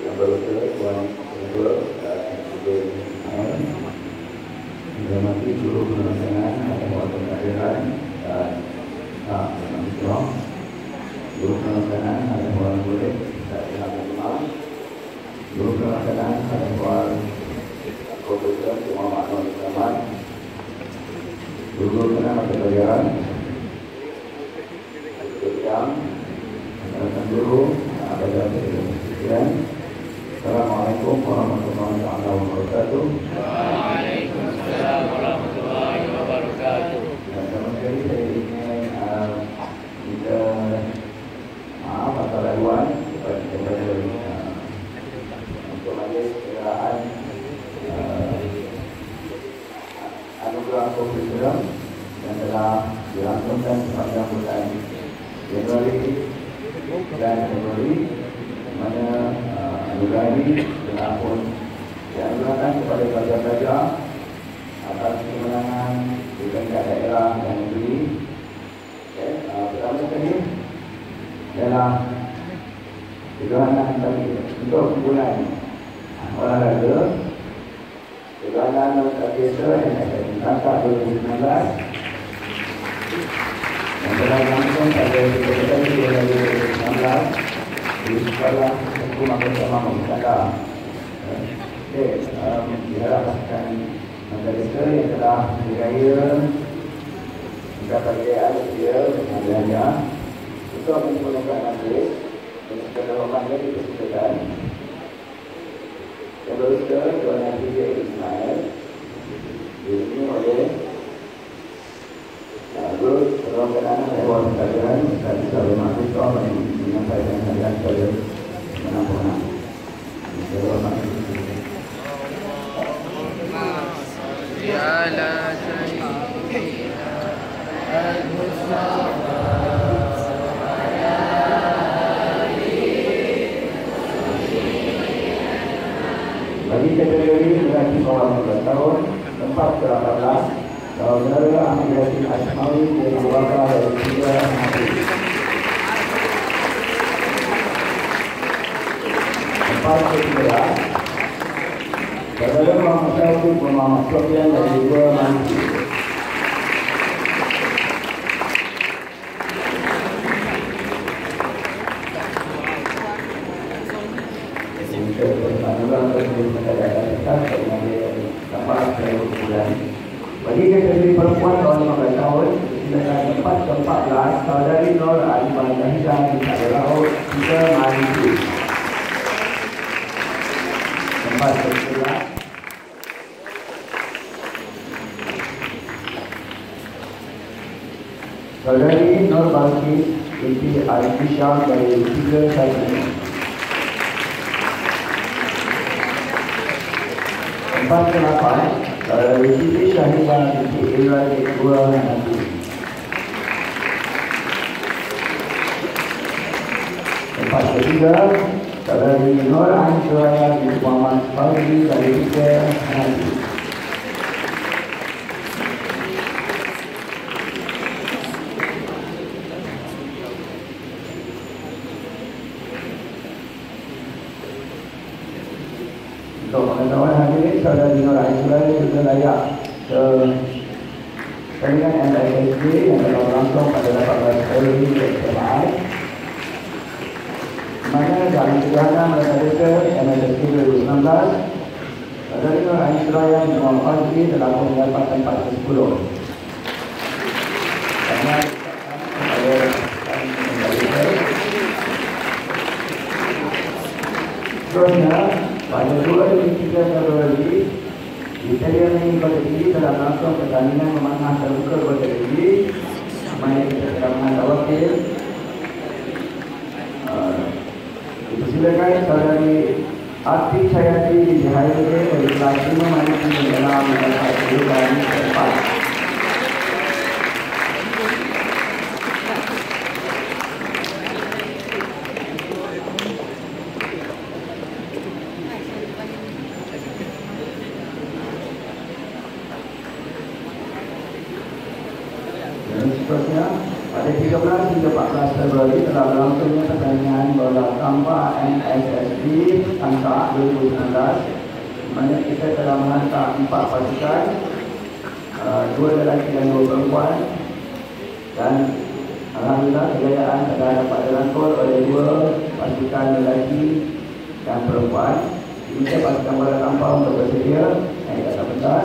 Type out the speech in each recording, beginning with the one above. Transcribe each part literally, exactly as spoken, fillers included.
yang berusaha Tuan Kedua dan juga menghormati seluruh penyelenggaraan dan wakil kehadiran dan tak menang seluruh penyelenggaraan dan orang boleh tak sihat rumah seluruh penyelenggaraan dan orang Profesor Muhammad Nuri Selamat seluruh penyelenggaraan pelajaran yang akan dulu ada dalam sekian. Assalamualaikum warahmatullahi wabarakatuh. Waalaikumsalam warahmatullahi wabarakatuh. Dan sama sekali saya ingin uh, minta maaf atas laluan kepada uh, untuk majlis penyerahan uh, anugerah Profesor yang telah dilangsungkan sepanjang bulan Januari dan Februari, mana uh, anugerah ini telah pun dianugerahkan kepada pelajar-pelajar atas kemenangan di tingkat daerah dan negeri. Okay. Uh, pertama sekali adalah kejohanan tadi untuk bulan olahraga, kejohanan orkestra yang akan ditangkap dua ribu sembilan belas yang telah langsung pada tiga belas dua ribu sembilan belas di Sekolah Hukum Agama Mustaqil. Okey, um, diharapkan mereka yang telah berjaya mendapat kejayaan dia dengan belanja untuk menyempurnakan majlis dan segala hormatnya dipersilakan. Yang berusaha Tuan Haji Ismail ini oleh lalu perwakilan Dewan Pelajaran dan Saudara Mahasiswa yang menyampaikan hadiah kepada penampungan. Terima kasih. Ya la sayyidina al-Mustafa bagi kategori lelaki bawah lima belas tahun, tempat ke delapan belas, Saudara Ahmad Yasin Asmawi dengan wakil dari tiga Nabi. Tempat ke tiga belas, Saudara Muhammad Syafik Muhammad Sofian dari dua Nabi. Bagi kategori perempuan bawah lima belas tahun, silakan tempat ke empat belas, Saudari Nur Alimah Zahidah di Kota Laut, tiga Malaysia. Tempat ke sebelas, Saudari Nur Balkis binti Al-Fisham dari tiga Saudi. Tempat ke delapan, Saudari Siti Syahidah binti Ilwan dari dua Nabi. Tempat ketiga, Saudari Nur Ain Suraya binti Muhammad Fauzi dari tiga Nabi. Untuk pengetahuan hadirin, Saudari Nur Ain Suraya juga layak ke Pemilihan M I S J yang telah berlangsung pada lapan belas Februari berjemaah, mana dalam kegiatan mereka M I S J dua ribu sembilan belas, Saudari Nur Ain Suraya dan Muhammad Fauzi telah pun mendapat tempat ke sepuluh. Karena seterusnya, pada dua ribu tiga Februari, di Stadium ini Kota Tinggi telah berlangsung pertandingan memanah terbuka Kota Tinggi. Mari kita kedatangan wakil. Uh, dipersilakan Saudari Atik Sayati di Hayati dari kelas lima Maliki dalam mendapat kedudukan keempat. Seterusnya, pada tiga belas hingga empat belas Februari telah berlangsungnya pertandingan bola tanpa N S S B Tanka dua ribu sembilan belas, di mana kita telah menghantar empat pasukan, uh, dua lelaki dan dua perempuan, dan alhamdulillah kejayaan telah dapat dirangkul oleh dua pasukan lelaki dan perempuan. Ini pasukan bola tanpa untuk bersedia naik ke atas pentas.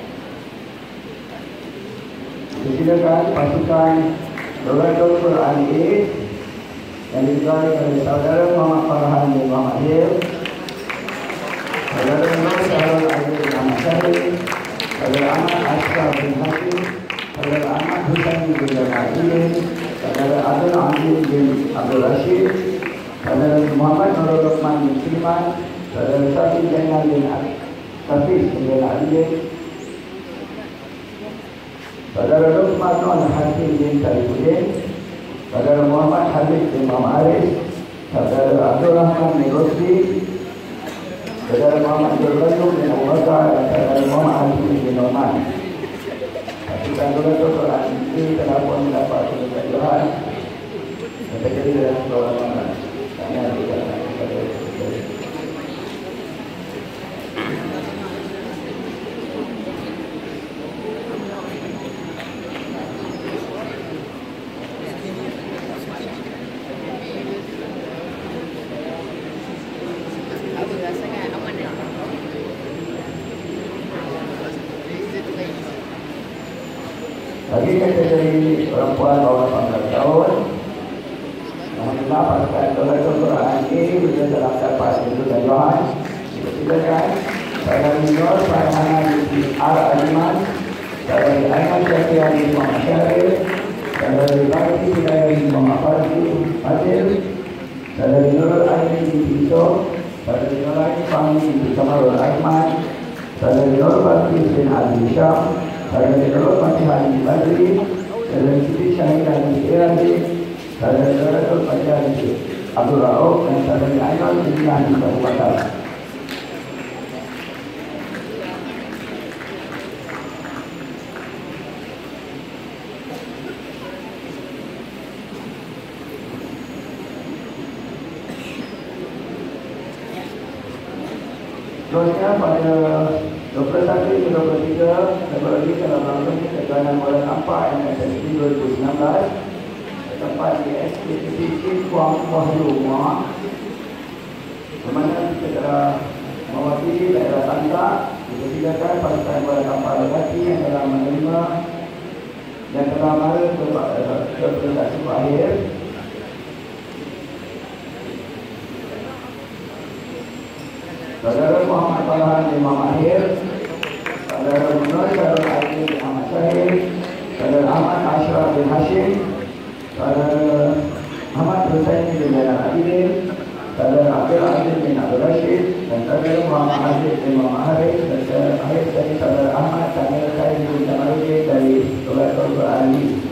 Silakan pasukan Doratul Quran A yang diketuai oleh saudara Muhammad Farhan bin Muhammad Hil, saudara Nur Syarul Aziz bin Ahmad Syahid, saudara Ahmad Ashraf bin Hakim, saudara Ahmad Husain bin Jamal, saudara Abdul Aziz bin Abdul Rashid, saudara Muhammad Nurul Luqman bin Sulaiman, saudara Syafiq Zainal bin Hafiz bin Al-Adil, saudara Luqman Nur Hakim bin Sarifuddin, saudara Muhammad Habib bin Muhammad Arif, saudara Abdul Rahman bin Rosli, saudara Muhammad Abdul bin Abu Bakar, dan saudara Muhammad Hakim bin Norman. Pasukan Doratul Quran ini telah pun mendapat keberjayaan dan terjadi dalam seorang orang. Kami ada di dalam kepada bagi kategori perempuan bawah delapan belas tahun, alhamdulillah pasukan Doratul Quran ini sudah dalam dapat kedudukan Johan. Silakan saudara Nur Farhana binti Ar Aliman, saudara Aiman Syafia bin Muhammad Syarif, saudara Bati Hidayah bin Muhammad Fadil, saudara Nurul Aini binti Isof, saudara Nuraini Fahmi binti Kamarul Aiman, saudara Nur Bati bin Ali Syam, saudara Nurul Fatihah bin Badri, saudara Siti Syahidah bin Iradi, saudara Doratul Fatihah bin Abdul Rauf, dan saudara Aiman bin Ahli Kabupaten. Seterusnya pada dua puluh satu hingga dua puluh tiga Februari telah berlangsungnya kejuaraan bola tanpa N S S B dua ribu sembilan belas tempat di S K T P Kuang Wahyu Muar, di mana kita telah mewakili daerah Tangka. Dipersilakan pasukan bola tanpa lelaki yang telah menerima yang telah mara ke presentasi akhir. Saudara Muhammad Farhan bin Muhammad Hil, saudara Nur Syarul Aziz bin Ahmad Syahid, saudara Ahmad Ashraf bin Hashim, saudara Ahmad Husain bin Jamal Adil, saudara Abdul Aziz bin Abdul Rashid, dan saudara Muhammad Aziz bin Muhammad Harif, dan akhir dari saudara Ahmad Kamil Khair bin Jamaluddin dari Doratul Quran.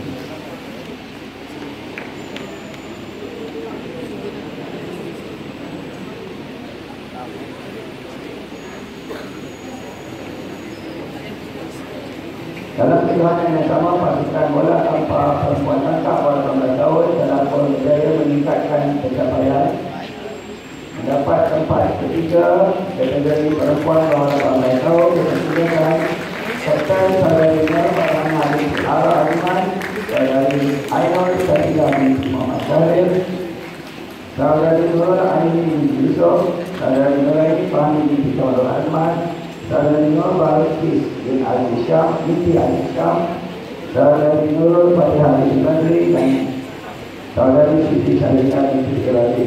Dalam kejuaraan yang sama, pasukan bola tanpa perempuan tangkap bawah delapan belas tahun telah pun berjaya meningkatkan pencapaian, mendapat tempat ketiga kategori perempuan bawah delapan belas tahun. Dipersilakan Kapten saudari Nur Farhana binti Ar Aliman, saudari Ainul Syafia binti Muhammad Syarif, saudari Nurul Aini binti Yusof, saudari Nuraini Fahmi binti Kamarul Aiman, saudari Nur Barakis bin Ali Syam binti Ali Syam, saudari Nurul Fatihah binti Badri, dan saudari Siti Syahidah binti Iradi.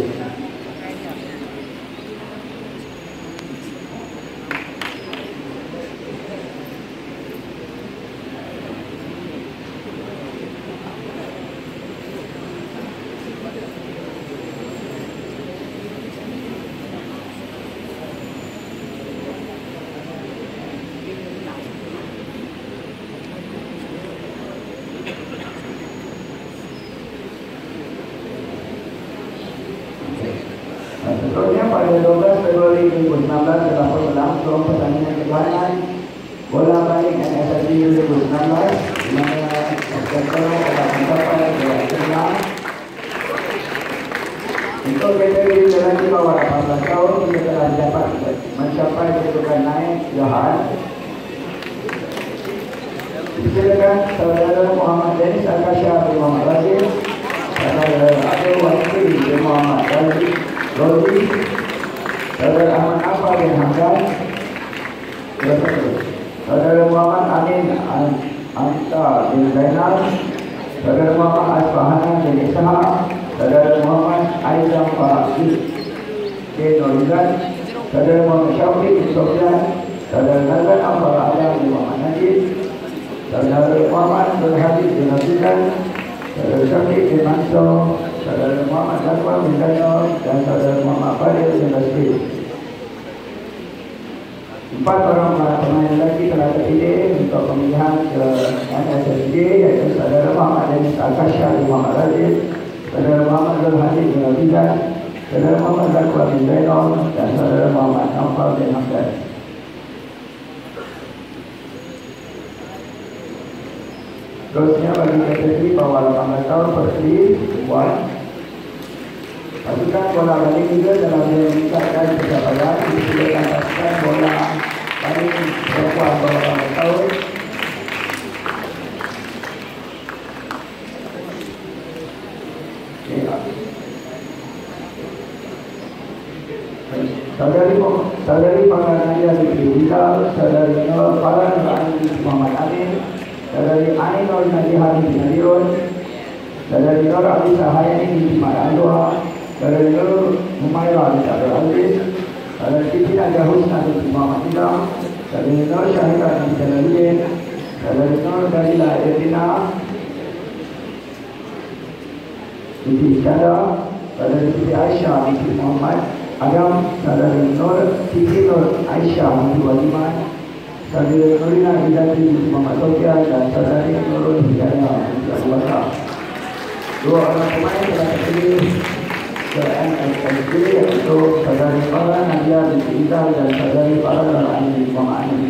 Seterusnya pada dua belas Februari dua ribu sembilan belas telah berlangsung pertandingan kejuaraan bola balik N S S B dua ribu sembilan belas, di mana pasukan telah mencapai gelar kedua Untuk kategori lelaki bawah lapan belas tahun, kita telah dapat mencapai kedudukan naik Johan. Silakan saudara Muhammad Denis Akasha bin Muhammad Razif, saudara Abdul Wakil bin Muhammad Razif Rodi, saudara Ahmad Afar bin Hamdan, saudara Muhammad Amin Anta bin Zainal, saudara Muhammad Asfahanan bin Ishaq, saudara Muhammad Aizam Farahid bin Norizan, saudara Muhammad Syauqi bin Sofyan, saudara Nazan Afar Adam bin Muhammad Najib, saudara Muhammad Abdul Hadid bin Azizan, saudara Syafiq bin Mansur, saudara Muhammad Zakwan bin Zainal, dan saudara Muhammad Fadil bin Basri. Empat orang pemain lelaki telah terpilih untuk pemilihan ke N S S D, iaitu saudara Muhammad Denis Akasha bin Muhammad Razif, saudara Muhammad Abdul Hadid bin Azizan, saudara Muhammad Zakwan bin Zainal, dan saudara Muhammad Naufal bin Hamdan. Terusnya bagi kategori bawah lapan belas tahun pertli perempuan, pasukan bola balik juga dalam meningkatkan pencapaian. Disilakan pasukan bola balik perempuan bawah lapan belas tahun. Saudari Saudari Pangganadia Fikri Rizal, saudari Nur Farhan Rani Muhammad Amin, saudari Ani Nur Najihah bin Nadiun, saudari Nur Abdi Sahayani bin Imad Andua, saudari Nur Humairah bin Abdul Aziz, saudari Siti Nadia Husna bin Muhammad Idam, saudari Nur Syahidah bin Jalaluddin, saudari Nur Dalila Edina Siti Iskandar, saudari Siti Aisyah bin Muhammad Adam, saudari Nur Siti Nur Aisyah bin Wajiman, saudari Nurina Hidayati bin Muhammad Sofia, dan saudari Nurul Hidayah bin Abu Bakar. Dua orang pemain telah terpilih ke N S S D, iaitu saudari Farah Nadia bin Izal dan saudari Farah Rani bin Muhammad Amin.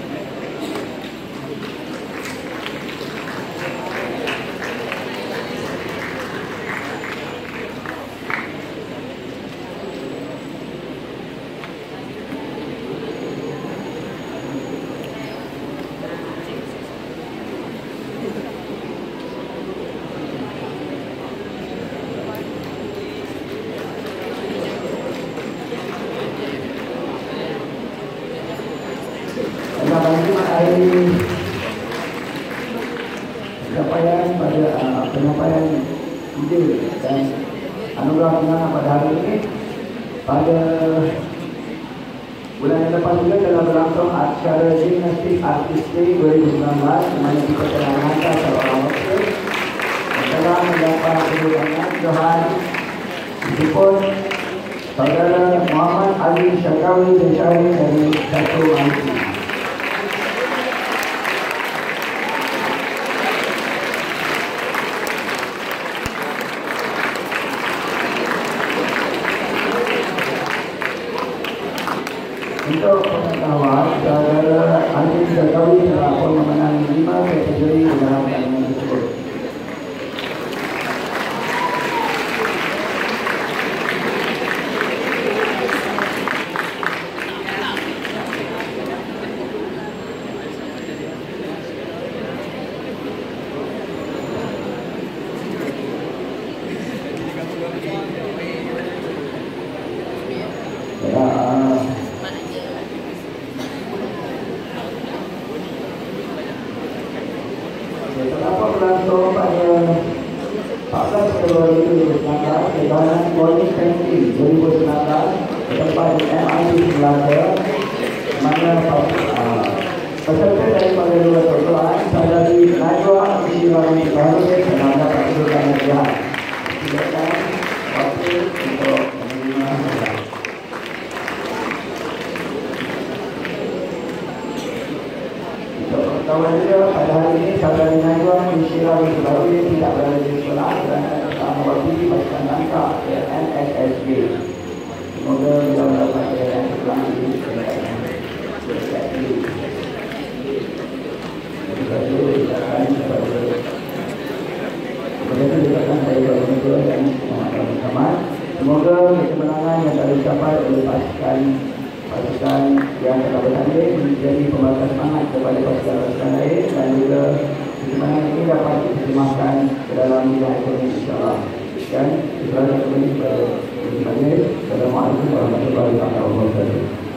Pencapaian pada uh, penyampaian ide dan anugerah pengantar pada hari ini. Pada bulan yang lepas juga telah berlangsung acara gimnastik artistik dua ribu sembilan belas, di mana kita telah mengangkat seorang wakil yang telah mendapat kedudukan Johan, meskipun saudara Muhammad Ali Syakawi bin Syahid dari Satu Malaysia. Untuk pengetahuan, saudara Ali Syakawi telah pun memenangi lima kategori dalam pertandingan tersebut. Terdapat berlangsung pada empat belas Februari dua ribu sembilan belas kebahagiaan Bowling Penalty dua ribu sembilan belas tempat di M I T Melaka, mana uh, peserta daripada dua perguruan saudari Najwa Isyirani Baharudin telah mendapat kedudukan hadiah. Silakan wakil untuk menerima hadiah. Kawan juga pada hari ini saudari Najwa Isyirani Baharudin tidak berada di sekolah kerana telah mewakili pasukan langkah ke N S S B. Semoga beliau mendapat kejayaan sekolah ini. Terima kasih. Semoga pasukan pasukan yang telah bertanding menjadi pembakar semangat kepada pasukan-pasukan lain dan juga sebenarnya ini dapat diterjemahkan ke dalam bidang ekonomi insyaAllah. Dan sebenarnya kembali kepada Assalamualaikum warahmatullahi wabarakatuh.